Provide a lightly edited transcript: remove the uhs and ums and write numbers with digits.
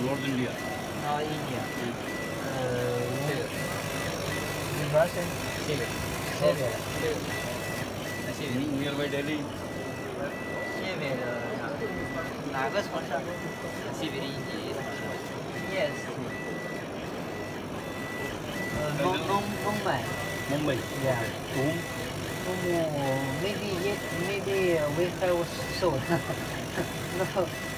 North India. North India. Seven. Boston. Seven. Seven. Nearby Delhi. Seven. 哪个城市？Seven India. Yes. Mumbai. Mumbai. Yeah. Whom? Maybe we have sold. No.